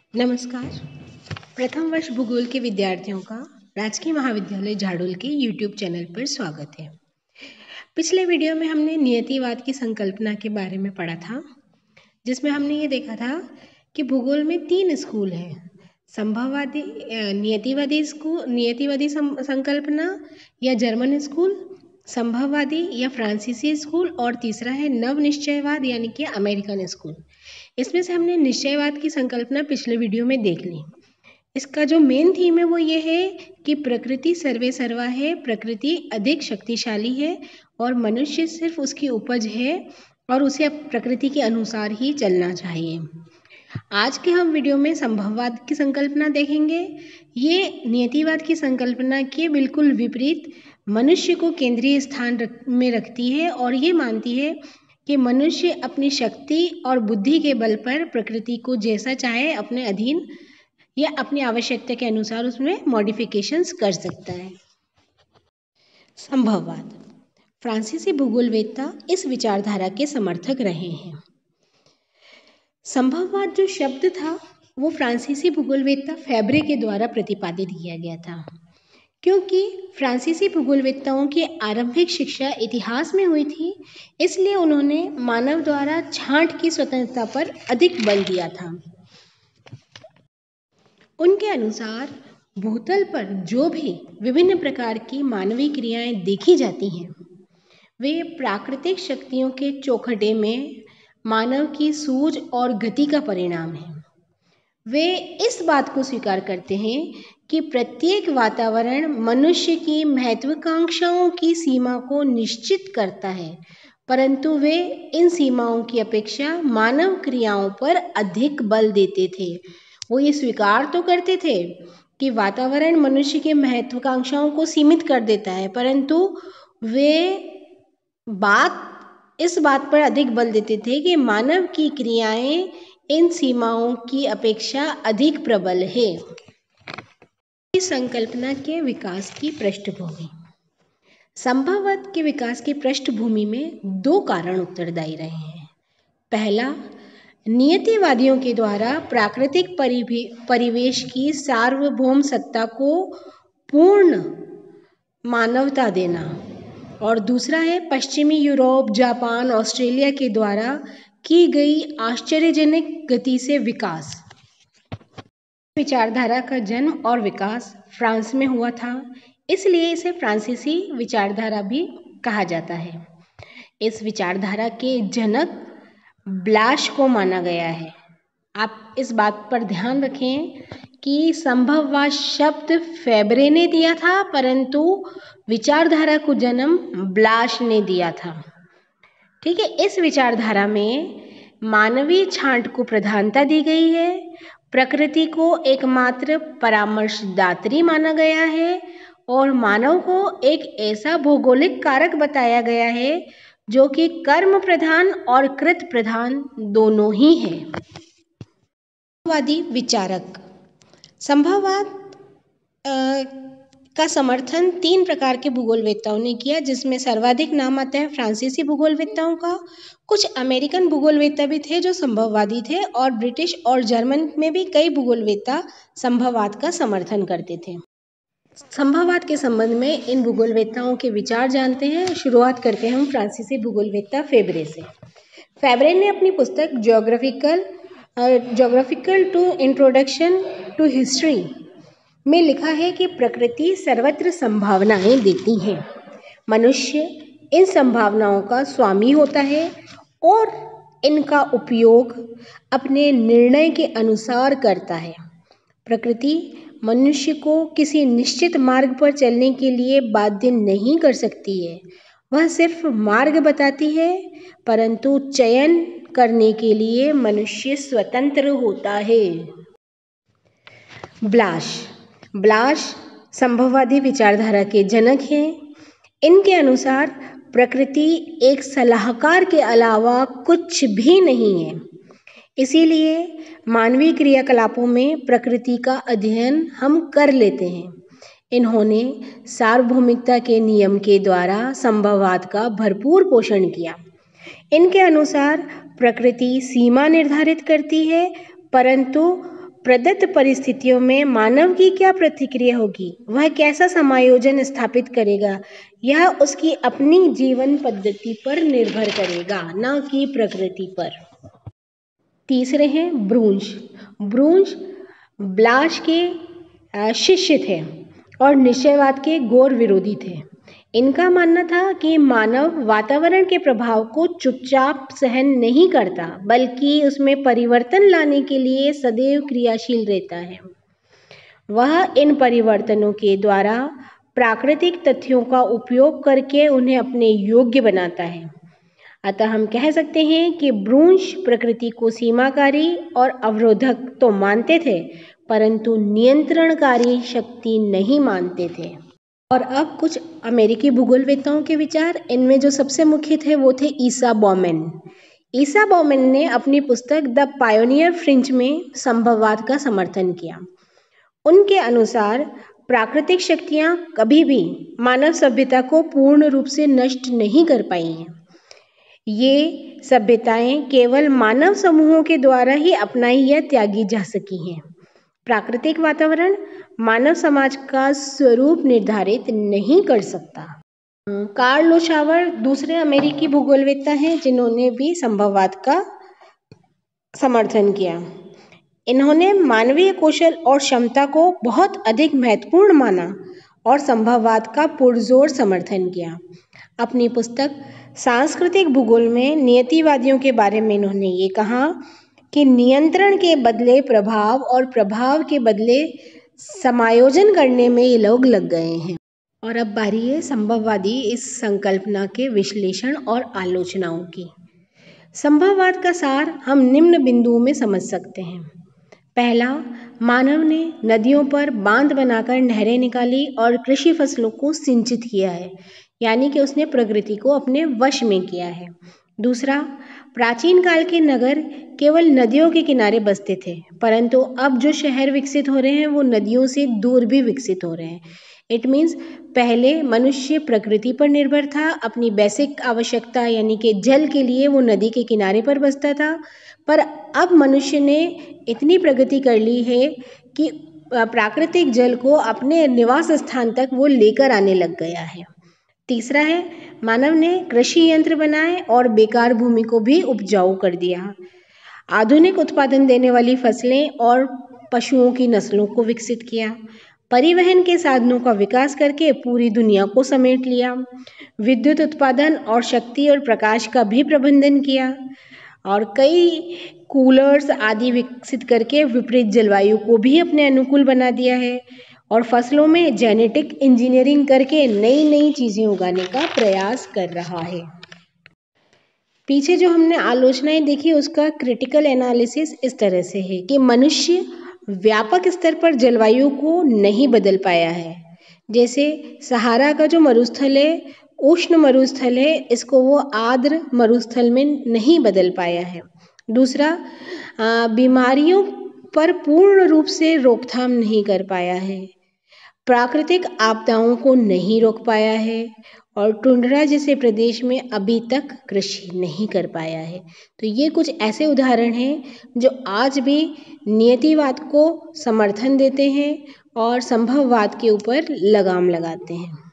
नमस्कार। प्रथम वर्ष भूगोल के विद्यार्थियों का राजकीय महाविद्यालय झाडोल के YouTube चैनल पर स्वागत है। पिछले वीडियो में हमने नियतिवाद की संकल्पना के बारे में पढ़ा था, जिसमें हमने ये देखा था कि भूगोल में 3 स्कूल हैं। संभववादी नियतिवादी संकल्पना या जर्मन स्कूल, संभववादी या फ्रांसीसी स्कूल और तीसरा है नवनिश्चयवाद यानी कि अमेरिकन स्कूल। इसमें से हमने निश्चयवाद की संकल्पना पिछले वीडियो में देख ली। इसका जो मेन थीम है वो ये है कि प्रकृति सर्वे सर्वा है, प्रकृति अधिक शक्तिशाली है और मनुष्य सिर्फ उसकी उपज है और उसे प्रकृति के अनुसार ही चलना चाहिए। आज के हम वीडियो में संभववाद की संकल्पना देखेंगे। ये नियतिवाद की संकल्पना के बिल्कुल विपरीत मनुष्य को केंद्रीय स्थान में रखती है और ये मानती है कि मनुष्य अपनी शक्ति और बुद्धि के बल पर प्रकृति को जैसा चाहे अपने अधीन या अपनी आवश्यकता के अनुसार उसमें मॉडिफिकेशंस कर सकता है। संभववाद। फ्रांसीसी भूगोलवेत्ता इस विचारधारा के समर्थक रहे हैं। संभववाद जो शब्द था वो फ्रांसीसी भूगोलवेत्ता फेब्रे के द्वारा प्रतिपादित किया गया था। क्योंकि फ्रांसीसी भूगोलवेत्ताओं की आरंभिक शिक्षा इतिहास में हुई थी, इसलिए उन्होंने मानव द्वारा छांट की स्वतंत्रता पर अधिक बल दिया था। उनके अनुसार भूतल पर जो भी विभिन्न प्रकार की मानवीय क्रियाएं देखी जाती हैं, वे प्राकृतिक शक्तियों के चौखटे में मानव की सूझ और गति का परिणाम है। वे इस बात को स्वीकार करते हैं कि प्रत्येक वातावरण मनुष्य की महत्वाकांक्षाओं की सीमा को निश्चित करता है, परंतु वे इन सीमाओं की अपेक्षा मानव क्रियाओं पर अधिक बल देते थे। वो ये स्वीकार तो करते थे कि वातावरण मनुष्य के महत्वाकांक्षाओं को सीमित कर देता है, परंतु वे इस बात पर अधिक बल देते थे कि मानव की क्रियाएं इन सीमाओं की अपेक्षा अधिक प्रबल है। इस संकल्पना के विकास की पृष्ठभूमि। संभववाद के विकास की पृष्ठभूमि में 2 कारण उत्तरदायी रहे हैं। पहला, नियतिवादियों के द्वारा प्राकृतिक परिवेश की सार्वभौम सत्ता को पूर्ण मानवता देना, और दूसरा है पश्चिमी यूरोप, जापान, ऑस्ट्रेलिया के द्वारा की गई आश्चर्यजनक गति से विकास। विचारधारा का जन्म और विकास फ्रांस में हुआ था, इसलिए इसे फ्रांसीसी विचारधारा भी कहा जाता है। इस विचारधारा के जनक ब्लाश को माना गया है। आप इस बात पर ध्यान रखें कि संभववाद शब्द फेब्रे ने दिया था, परंतु विचारधारा को जन्म ब्लाश ने दिया था। ठीक है, इस विचारधारा में मानवीय छांट को प्रधानता दी गई है, प्रकृति को एकमात्र परामर्शदात्री माना गया है और मानव को एक ऐसा भौगोलिक कारक बताया गया है जो कि कर्म प्रधान और कृत प्रधान दोनों ही है। संभववादी विचारक। संभववाद का समर्थन 3 प्रकार के भूगोलवेत्ताओं ने किया, जिसमें सर्वाधिक नाम आता है फ्रांसीसी भूगोलवेत्ताओं का। कुछ अमेरिकन भूगोलवेत्ता भी थे जो संभववादी थे, और ब्रिटिश और जर्मन में भी कई भूगोलवेत्ता संभववाद का समर्थन करते थे। संभववाद के संबंध में इन भूगोलवेत्ताओं के विचार जानते हैं। शुरुआत करते हैं हम फ्रांसीसी भूगोलवेत्ता फेब्रे से। फेब्रे ने अपनी पुस्तक geographical to introduction to history में लिखा है कि प्रकृति सर्वत्र संभावनाएं देती है, मनुष्य इन संभावनाओं का स्वामी होता है और इनका उपयोग अपने निर्णय के अनुसार करता है। प्रकृति मनुष्य को किसी निश्चित मार्ग पर चलने के लिए बाध्य नहीं कर सकती है, वह सिर्फ मार्ग बताती है, परंतु चयन करने के लिए मनुष्य स्वतंत्र होता है। ब्लाश संभववादी विचारधारा के जनक हैं। इनके अनुसार प्रकृति एक सलाहकार के अलावा कुछ भी नहीं है, इसीलिए मानवीय क्रियाकलापों में प्रकृति का अध्ययन हम कर लेते हैं। इन्होंने सार्वभौमिकता के नियम के द्वारा संभववाद का भरपूर पोषण किया। इनके अनुसार प्रकृति सीमा निर्धारित करती है, परंतु प्रदत्त परिस्थितियों में मानव की क्या प्रतिक्रिया होगी, वह कैसा समायोजन स्थापित करेगा, यह उसकी अपनी जीवन पद्धति पर निर्भर करेगा, न कि प्रकृति पर। तीसरे हैं ब्रूंज। ब्रूंज ब्लाश के शिष्य थे और निश्चयवाद के घोर विरोधी थे। इनका मानना था कि मानव वातावरण के प्रभाव को चुपचाप सहन नहीं करता, बल्कि उसमें परिवर्तन लाने के लिए सदैव क्रियाशील रहता है। वह इन परिवर्तनों के द्वारा प्राकृतिक तथ्यों का उपयोग करके उन्हें अपने योग्य बनाता है। अतः हम कह सकते हैं कि ब्रूंज प्रकृति को सीमाकारी और अवरोधक तो मानते थे, परंतु नियंत्रणकारी शक्ति नहीं मानते थे। और अब कुछ अमेरिकी भूगोलवेत्ताओं के विचार। इनमें जो सबसे मुख्य थे वो थे ईसा बॉमेन। ईसा बॉमेन ने अपनी पुस्तक द पायोनियर फ्रिंज में संभववाद का समर्थन किया। उनके अनुसार प्राकृतिक शक्तियां कभी भी मानव सभ्यता को पूर्ण रूप से नष्ट नहीं कर पाई हैं। ये सभ्यताएं केवल मानव समूहों के द्वारा ही अपनाई या त्यागी जा सकी हैं। प्राकृतिक वातावरण मानव समाज का स्वरूप निर्धारित नहीं कर सकता। कार्ल लोशावर दूसरे अमेरिकी भूगोलवेत्ता हैं जिन्होंने भी संभववाद का समर्थन किया। इन्होंने मानवीय कौशल और क्षमता को बहुत अधिक महत्वपूर्ण माना और संभववाद का पुरजोर समर्थन किया। अपनी पुस्तक सांस्कृतिक भूगोल में नियतिवादियों के बारे में इन्होंने ये कहा कि नियंत्रण के बदले प्रभाव और प्रभाव के बदले समायोजन करने में ये लोग लग गए हैं। और अब बारी है संभववादी इस संकल्पना के विश्लेषण और आलोचनाओं की। संभववाद का सार हम निम्न बिंदुओं में समझ सकते हैं। पहला, मानव ने नदियों पर बांध बनाकर नहरें निकाली और कृषि फसलों को सिंचित किया है, यानी कि उसने प्रकृति को अपने वश में किया है। दूसरा, प्राचीन काल के नगर केवल नदियों के किनारे बसते थे, परंतु अब जो शहर विकसित हो रहे हैं वो नदियों से दूर भी विकसित हो रहे हैं। इट मीन्स पहले मनुष्य प्रकृति पर निर्भर था, अपनी बेसिक आवश्यकता यानी कि जल के लिए वो नदी के किनारे पर बसता था, पर अब मनुष्य ने इतनी प्रगति कर ली है कि प्राकृतिक जल को अपने निवास स्थान तक वो लेकर आने लग गया है। तीसरा है, मानव ने कृषि यंत्र बनाए और बेकार भूमि को भी उपजाऊ कर दिया। आधुनिक उत्पादन देने वाली फसलें और पशुओं की नस्लों को विकसित किया। परिवहन के साधनों का विकास करके पूरी दुनिया को समेट लिया। विद्युत उत्पादन और शक्ति और प्रकाश का भी प्रबंधन किया और कई कूलर्स आदि विकसित करके विपरीत जलवायु को भी अपने अनुकूल बना दिया है और फसलों में जेनेटिक इंजीनियरिंग करके नई नई चीज़ें उगाने का प्रयास कर रहा है। पीछे जो हमने आलोचनाएं देखी उसका क्रिटिकल एनालिसिस इस तरह से है कि मनुष्य व्यापक स्तर पर जलवायु को नहीं बदल पाया है। जैसे सहारा का जो मरुस्थल है, उष्ण मरुस्थल है, इसको वो आर्द्र मरुस्थल में नहीं बदल पाया है। दूसरा, बीमारियों पर पूर्ण रूप से रोकथाम नहीं कर पाया है, प्राकृतिक आपदाओं को नहीं रोक पाया है और टुंड्रा जैसे प्रदेश में अभी तक कृषि नहीं कर पाया है। तो ये कुछ ऐसे उदाहरण हैं जो आज भी नियतिवाद को समर्थन देते हैं और संभववाद के ऊपर लगाम लगाते हैं।